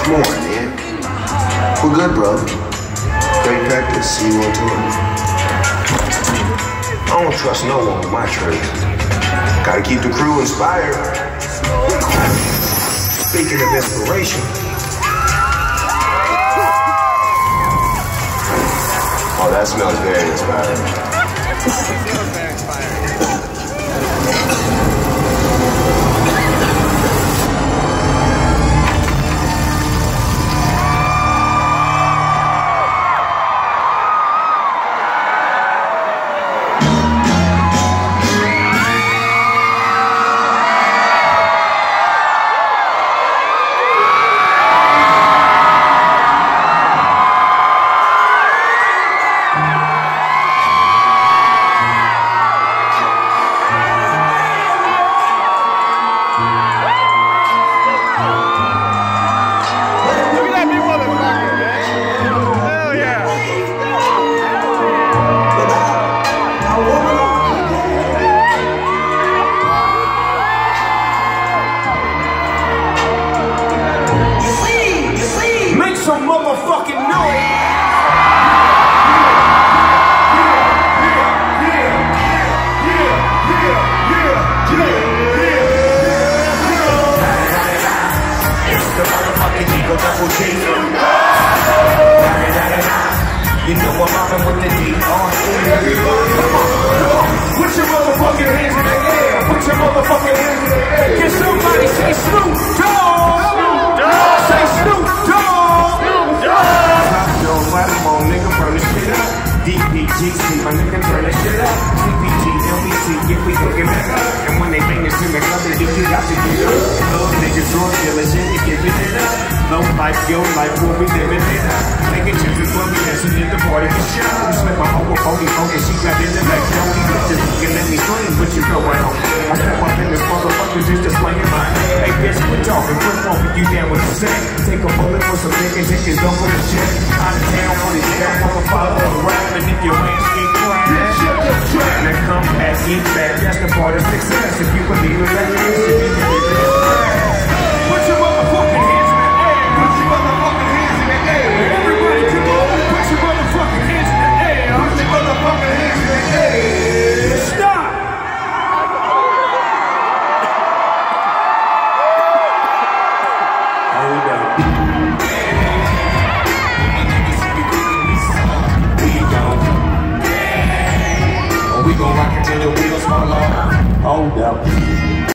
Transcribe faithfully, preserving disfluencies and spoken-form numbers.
Come on, man. We're good, brother. Great practice. See you on tour. I don't trust no one with my trade. Gotta keep the crew inspired. Speaking of inspiration. Oh, that smells very inspiring. Some motherfucking noise. It's the motherfucking Eagle Double G. You know I'm mobbing with the D R E. Come on, come on. Put your motherfucking hands in the air. Put your motherfucking hands in the air. Can somebody say Snoop Dogg? Say Snoop Dogg. Platform, nigga, burn the shit up. D P G C, my nigga, turn the shit up. C P G, L B C, if we hookin' back up. And when they bang this in the club, they do you got to get up. Love niggas, drug dealers, shit, they giving it up. Low life, yo life, what we living it up. Taking chances, what we dancing in the party for show. Slip my over, phony, phony, she got in the back. Don't be bitches, looking at me scream, but you know I don't. I step up in this motherfucker, just displaying my name. Hey, bitch, quit talking, quit walking, you down with the same. Take a bullet for some niggas, and just don't put a shit. Out of town, on the down, I'ma follow the rap, and if your hands get cracked, then come back, get back, that's the part of success. If you believe in that, put your motherfucking hands in the air. Put your motherfucking hands in the air. Everybody come on, put your motherfucking hands in the air. Put your motherfucking hands in the air. Stop. Hold up. We gon' rock it till the wheels fall off. Hold up.